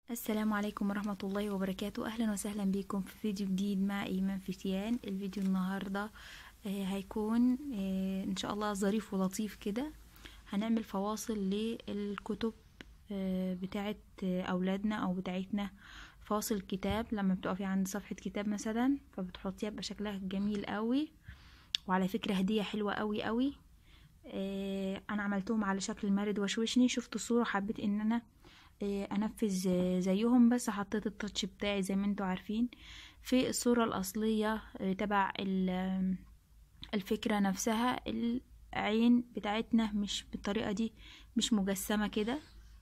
السلام عليكم ورحمة الله وبركاته. أهلا وسهلا بكم في فيديو جديد مع إيمان فتيان. الفيديو النهاردة هيكون إن شاء الله ظريف ولطيف كده. هنعمل فواصل للكتب بتاعت أولادنا أو بتاعتنا. فاصل كتاب لما بتقفي عند صفحة كتاب مثلا فبتحطيها بشكلها جميل قوي، وعلى فكرة هدية حلوة قوي قوي. أنا عملتهم على شكل مارد وشوشني. شفت الصورة حبيت إن أنا انفذ زيهم، بس حطيت التاتش بتاعي زي ما انتوا عارفين في الصورة الاصلية تبع الفكرة نفسها. العين بتاعتنا مش بالطريقة دي، مش مجسمة كده،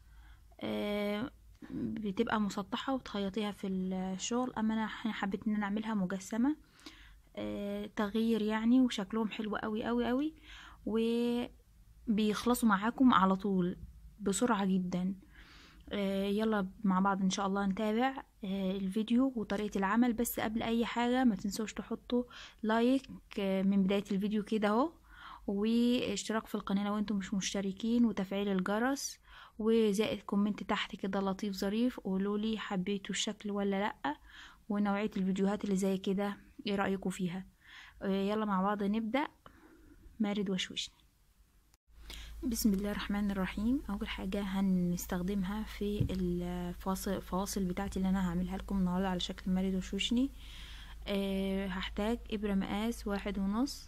بتبقى مسطحة وتخيطيها في الشغل. اما انا حبيت ان انا اعملها مجسمة، تغيير يعني، وشكلهم حلو قوي قوي قوي، وبيخلصوا معاكم على طول بسرعة جدا. يلا مع بعض ان شاء الله نتابع الفيديو وطريقة العمل. بس قبل اي حاجة ما تنسوش تحطوا لايك من بداية الفيديو كده اهو، واشتراك في القناة لو انتم مش مشتركين، وتفعيل الجرس، وزائد كومنت تحت كده لطيف ظريف قولولي حبيتوا الشكل ولا لأ، ونوعية الفيديوهات اللي زي كده ايه رأيكم فيها. يلا مع بعض نبدأ. مارد وشوشني. بسم الله الرحمن الرحيم. اول حاجه هنستخدمها في الفواصل بتاعتي اللي انا هعملها لكم النهارده على شكل مارد وشوشني. هحتاج ابره مقاس 1.5.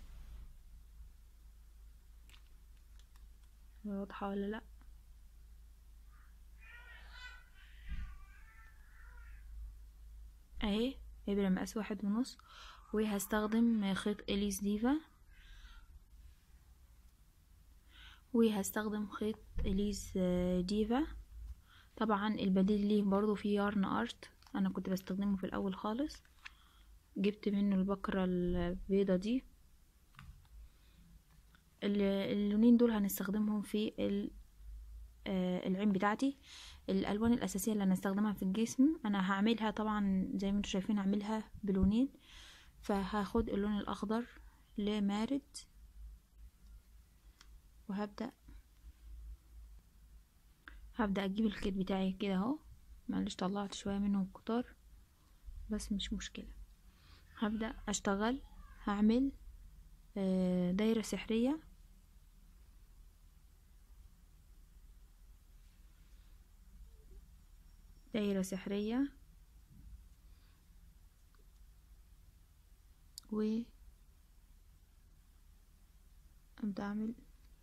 واضحه ولا لا؟ اهي ابره مقاس 1.5. وهستخدم خيط اليس ديفا، وهستخدم خيط اليس ديفا. طبعا البديل ليه برضو في يارن ارت، انا كنت بستخدمه في الاول خالص، جبت منه البكرة البيضة دي. اللونين دول هنستخدمهم في العين بتاعتي. الالوان الاساسيه اللي هنستخدمها في الجسم انا هعملها طبعا زي ما انتم شايفين، هعملها بلونين. فهاخد اللون الاخضر لمارد، وهبدا اجيب الخيط بتاعي كده اهو. معلش طلعت شويه منه الكتار بس مش مشكله. هبدا اشتغل، هعمل دايره سحريه، دايره سحريه، وابدا اعمل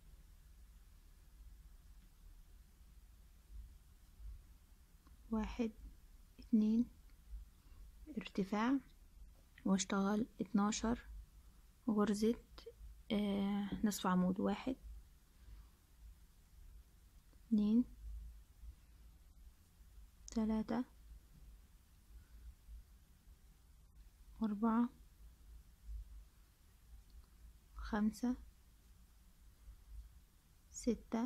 1 2 ارتفاع، واشتغل 12 غرزة نصف عمود. 1 2 3 4 5 6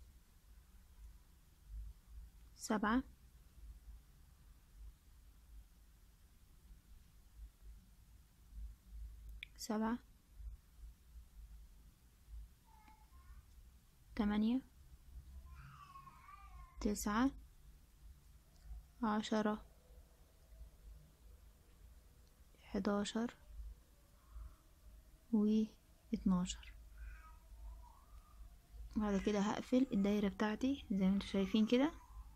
7 7 8 9 10 11 و12. بعد كده هقفل الدايرة بتاعتي زي ما انتم شايفين كده،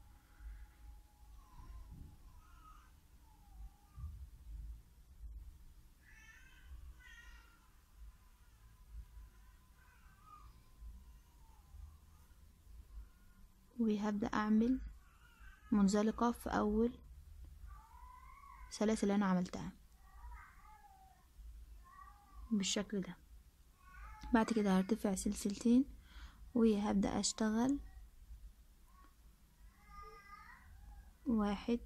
وهبدأ اعمل منزلقة في اول سلاسل اللي انا عملتها بالشكل ده. بعد كده هرتفع سلسلتين، وهبدأ اشتغل 1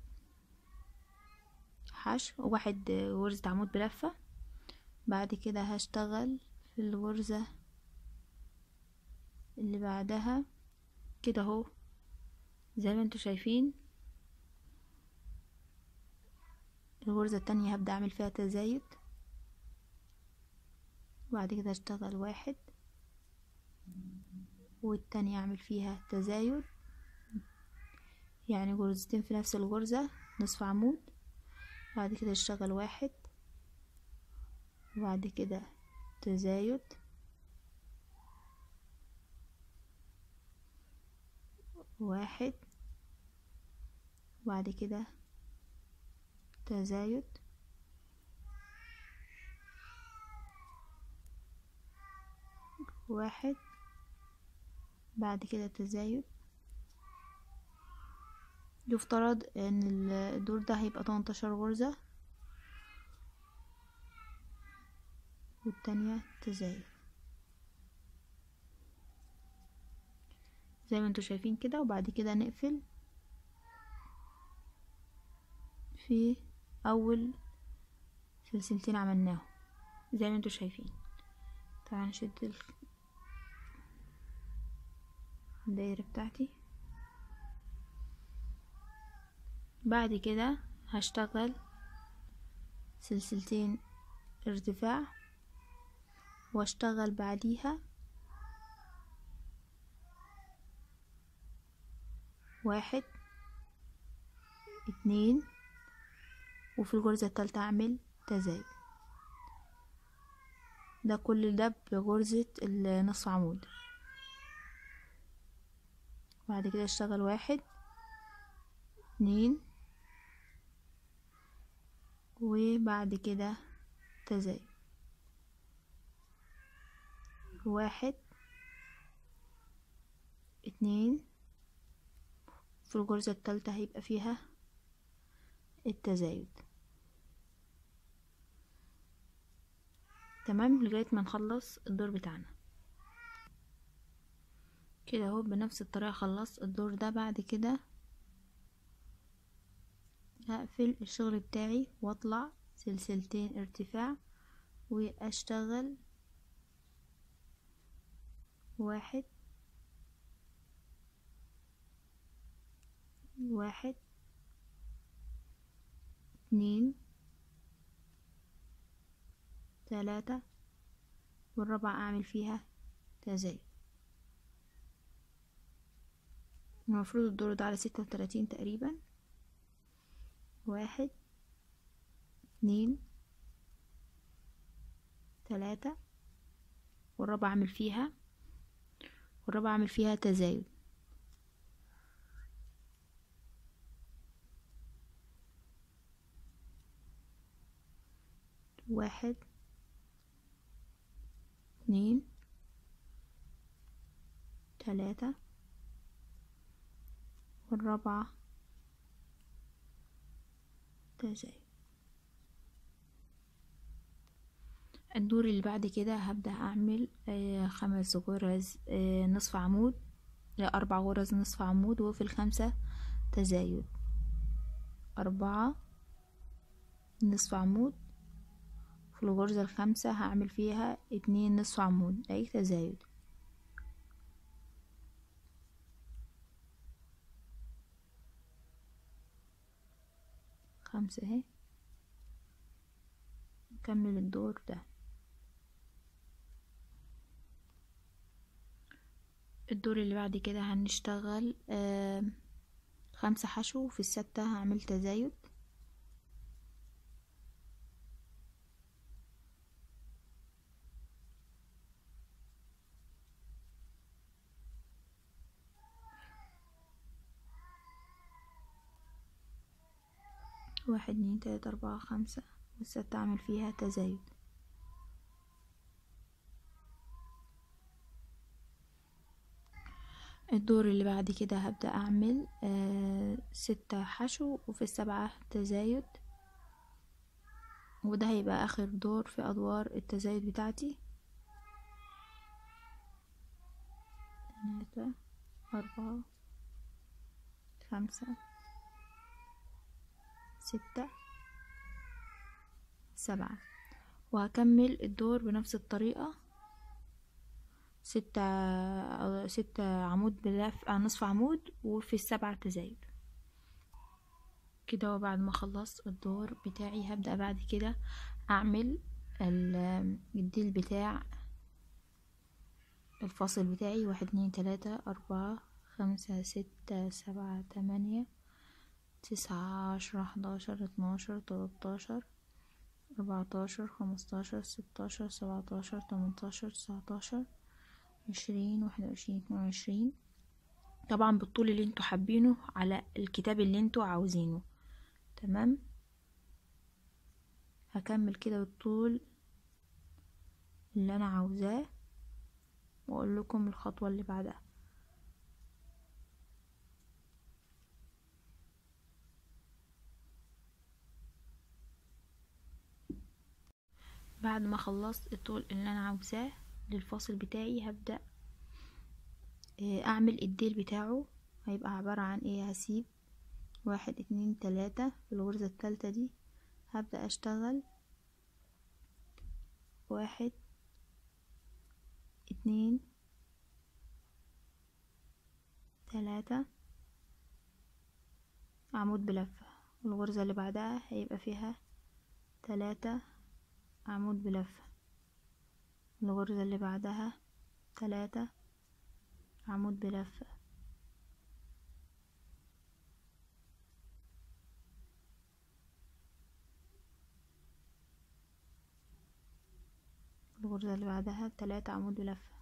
حشو، 1 غرزة عمود بلفة. بعد كده هشتغل في الغرزة اللي بعدها كده اهو زي ما انتوا شايفين. الغرزة التانية هبدأ اعمل فيها تزايد، وبعد كده اشتغل 1 والتانية اعمل فيها تزايد. يعني غرزتين في نفس الغرزة نصف عمود. بعد كده اشتغل واحد، وبعد كده تزايد، واحد، وبعد كده تزايد، واحد، بعد كده تزايد. يفترض ان الدور ده هيبقى 18 غرزة، والتانية تزايد زي ما انتوا شايفين كده. وبعد كده نقفل في اول سلسلتين عملناهم زي ما انتوا شايفين. طبعا نشد الدايرة بتاعتي. بعد كده هشتغل سلسلتين ارتفاع، واشتغل بعديها واحد، اتنين، وفي الغرزة التالتة اعمل تزايد. ده كل ده بغرزة النصف عمود. بعد كده اشتغل واحد، اتنين، وبعد كده تزايد، واحد، اتنين، في الغرزة التالتة هيبقى فيها التزايد. تمام لغاية ما نخلص الدور بتاعنا كده اهو. بنفس الطريقة خلصت الدور ده. بعد كده هقفل الشغل بتاعي واطلع سلسلتين ارتفاع واشتغل واحد، واحد، اتنين، تلاتة، والرابعة اعمل فيها تزايد. المفروض الدور ده على 36 تقريبا. واحد، اتنين، تلاتة، والرابعة اعمل فيها تزايد. واحد، اتنين، تلاتة، والرابعة تزايد. الدور اللي بعد كده هبدأ اعمل 5 غرز نصف عمود، 4 غرز نصف عمود، وفي الخامسة تزايد، 4 نصف عمود، في الغرزة الخامسة هعمل فيها 2 نصف عمود اي تزايد. خمسة اهي. نكمل الدور ده. الدور اللي بعد كده هنشتغل 5 حشو، في الستة هعمل تزايد، واحد، اتنين، تلاتة، أربعة، خمسة، والستة أعمل فيها تزايد. الدور اللي بعد كده هبدأ أعمل 6 حشو، وفي السبعة تزايد، وده هيبقى آخر دور في أدوار التزايد بتاعتي. 3، 4، 5، 6، 7، وهكمل الدور بنفس الطريقة. 6 عمود بلف نصف عمود، وفي السبعة تزايد كده. وبعد ما خلصت الدور بتاعي هبدأ بعد كده أعمل الديل بتاع الفاصل بتاعي. 1، 2، 3، 4، 5، 6، 7، 8، 9 10 11 12 13 14 15 16 17 18 19 20 21 22. طبعا بالطول اللي انتوا حابينه على الكتاب اللي انتوا عاوزينه. تمام، هكمل كده بالطول اللي انا عاوزاه واقول لكم الخطوة اللي بعدها. بعد ما خلصت الطول اللي انا عاوزاه للفاصل بتاعي، هبدأ اعمل الديل بتاعه. هيبقى عبارة عن ايه؟ هسيب 1 2 3 في الغرزة الثالثة دي، هبدأ اشتغل 1 2 3 عمود بلفة. الغرزة اللي بعدها هيبقى فيها 3 عمود بلفة. الغرزة اللي بعدها 3 عمود بلفة. الغرزة اللي بعدها 3 عمود بلفة.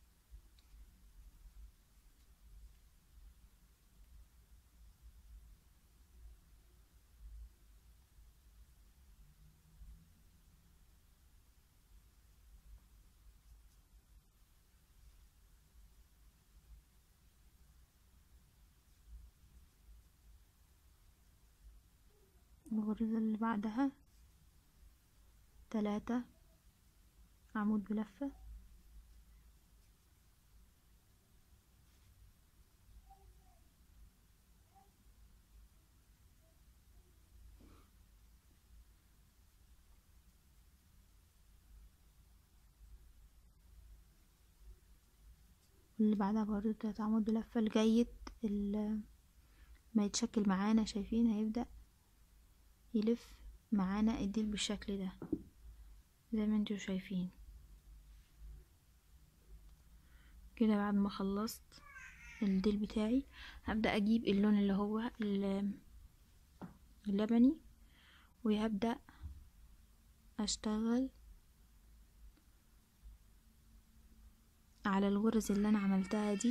الغرزة اللي بعدها 3 عمود بلفة. اللي بعدها برضو 3 عمود بلفة لغاية ما يتشكل معانا. شايفين هيبدأ يلف معانا الديل بالشكل ده زي ما انتوا شايفين كده. بعد ما خلصت الديل بتاعي، هبدأ اجيب اللون اللي هو اللبني، وهبدأ اشتغل على الغرز اللي انا عملتها دي.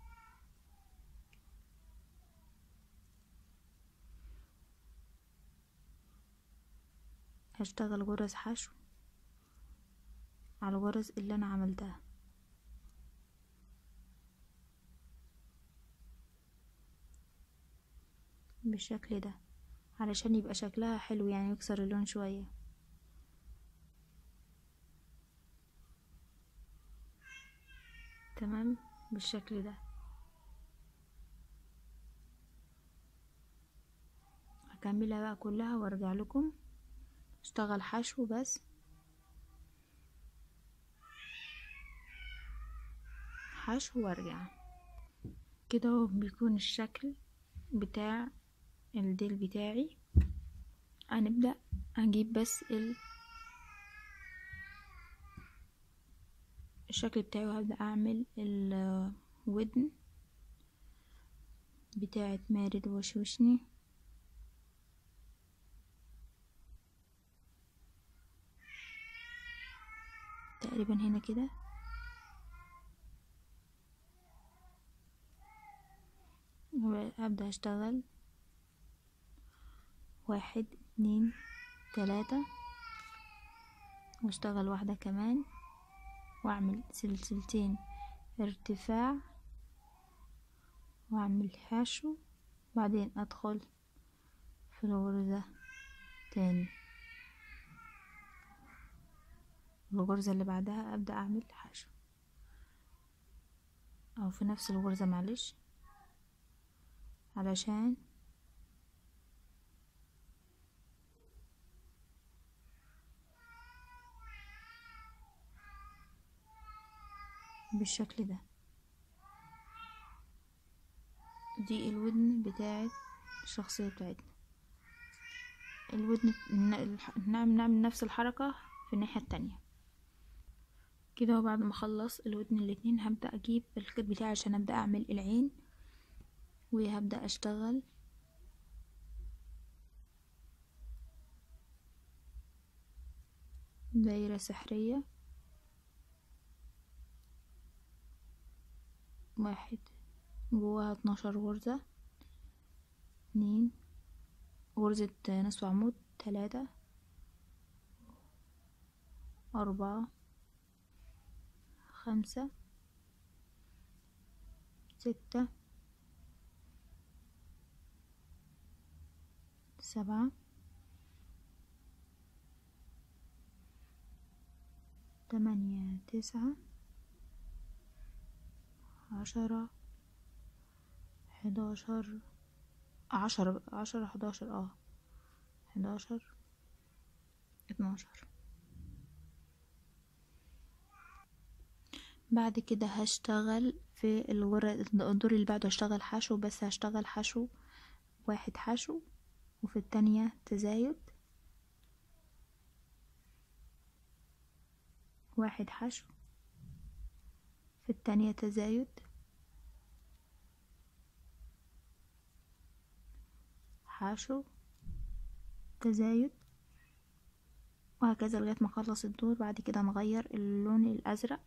هشتغل غرز حشو على الغرز اللي انا عملتها بالشكل ده علشان يبقى شكلها حلو، يعني يكسر اللون شوية. تمام بالشكل ده. هكملها بقى كلها وارجع لكم. اشتغل حشو بس، حشو وارجع كده. هو بيكون الشكل بتاع الديل بتاعي. هنبدأ اجيب بس الشكل بتاعي، وهبدأ اعمل الودن بتاعة مارد وشوشني. تقريبا هنا كده. وابدأ اشتغل 1 2 3 واشتغل واحدة كمان، واعمل سلسلتين ارتفاع واعمل حشو، بعدين ادخل في الغرزة تاني. الغرزة اللي بعدها ابدأ اعمل حشو، او في نفس الغرزة معلش، علشان بالشكل ده. دي الودن بتاعت الشخصية بتاعتنا. الودن نعمل نفس الحركة في الناحية التانية كده. وبعد ما اخلص الودن الاتنين، هبدأ اجيب الخيط بتاعي عشان ابدأ اعمل العين، وهبدأ اشتغل دايرة سحرية. 1 جواها 12 غرزة. 2 غرزة نصف عمود. 3 4 5 6 7 8 9 10 11 10 11 11 12. بعد كده هشتغل في الدور اللي بعده هشتغل حشو، بس هشتغل حشو 1 حشو، وفي التانية تزايد 1 حشو، في التانية تزايد حشو تزايد، وهكذا لغاية ما اخلص الدور. بعد كده نغير اللون الازرق.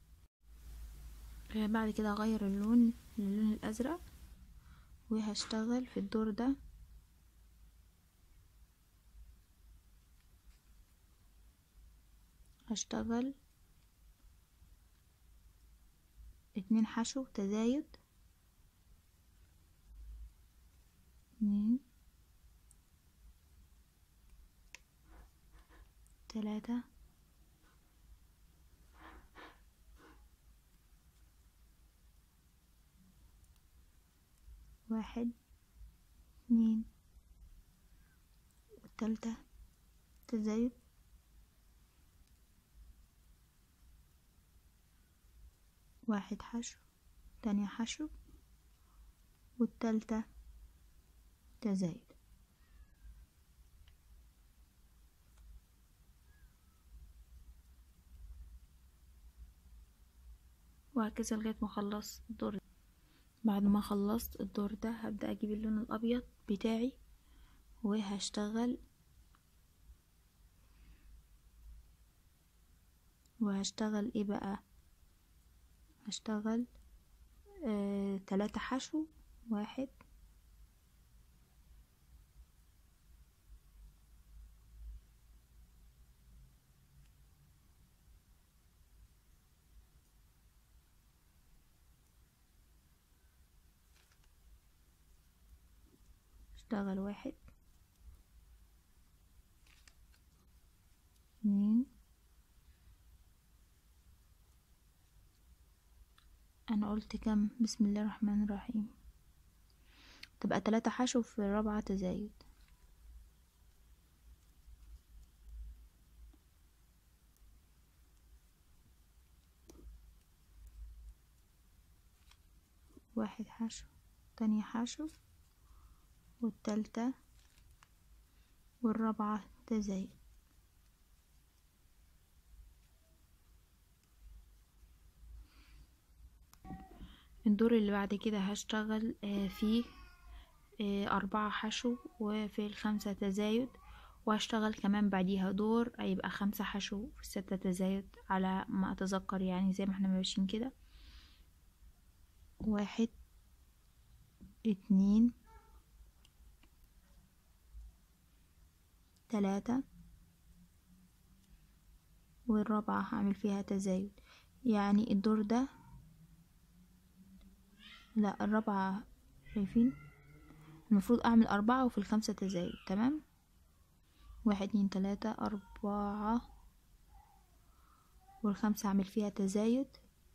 بعد كده اغير اللون للون الازرق، وهشتغل في الدور ده هشتغل 2 حشو تزايد، 2 3 1 2 والتالتة تزايد، 1 حشو، تانية حشو، والتالتة تزايد. وهكذا لغاية ما اخلص الدور. بعد ما خلصت الدور ده هبدأ اجيب اللون الابيض بتاعي، وهشتغل ايه بقى، هشتغل 3 حشو، 1 اشتغل 1 2 انا قلت كم؟ بسم الله الرحمن الرحيم، تبقى 3 حشو في الرابعة تزايد. واحد حشو، تانية حشو، والتالتة والرابعة تزايد. الدور اللي بعد كده هشتغل فيه 4 حشو، وفي ال5 تزايد، وهشتغل كمان بعديها دور هيبقى 5 حشو في 6 تزايد على ما اتذكر، يعني زي ما احنا ماشيين كده. 1 2 3 والرابعة هعمل فيها تزايد، يعني الدور ده لا الرابعة، شايفين المفروض اعمل 4 وفي ال5 تزايد. تمام، 1 2 3 4 وال5 هعمل فيها تزايد،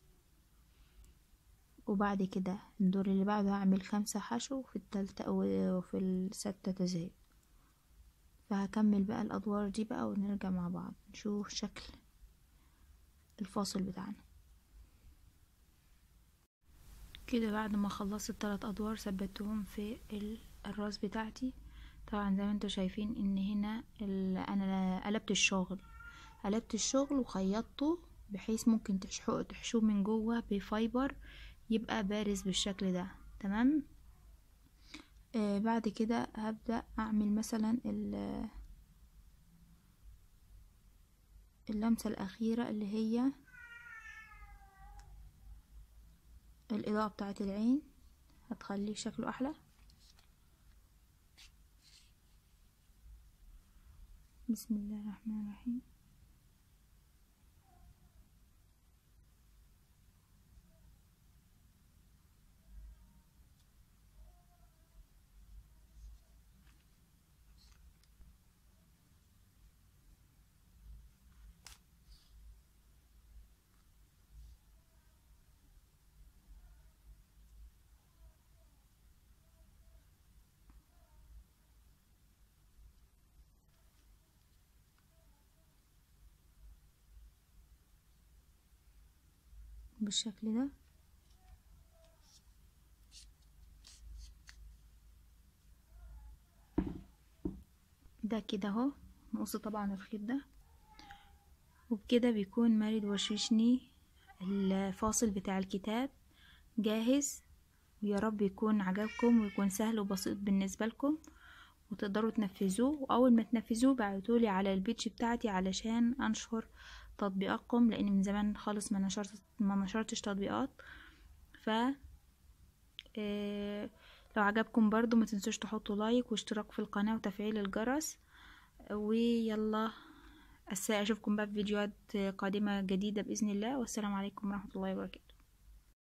وبعد كده الدور اللي بعده هعمل 5 حشو في التالتة وفي ال6 تزايد. فهكمل بقى الادوار دي بقى ونرجع مع بعض نشوف شكل الفاصل بتاعنا كده. بعد ما خلصت ال3 ادوار ثبتهم في الراس بتاعتي. طبعا زي ما انتوا شايفين ان هنا انا قلبت الشغل وخيطته، بحيث ممكن تحشوه من جوه بفايبر يبقى بارز بالشكل ده. تمام. بعد كده هبدأ اعمل مثلا اللمسة الأخيرة اللي هي الإضاءة بتاعة العين، هتخليه شكله أحلى. بسم الله الرحمن الرحيم. بالشكل ده. ده كده اهو نقص طبعا الخيط ده، وبكده بيكون مارد وشوشني الفاصل بتاع الكتاب جاهز. ويا رب يكون عجبكم ويكون سهل وبسيط بالنسبة لكم وتقدروا تنفذوه. واول ما تنفذوه بعتولي على البيتش بتاعتي علشان انشر تطبيقاتكم، لان من زمان خالص ما نشرتش تطبيقات. ف لو عجبكم برضو ما تنسوش تحطوا لايك واشتراك في القناة وتفعيل الجرس. ويلا اشوفكم بقى في فيديوهات قادمة جديدة بإذن الله، والسلام عليكم ورحمة الله وبركاته.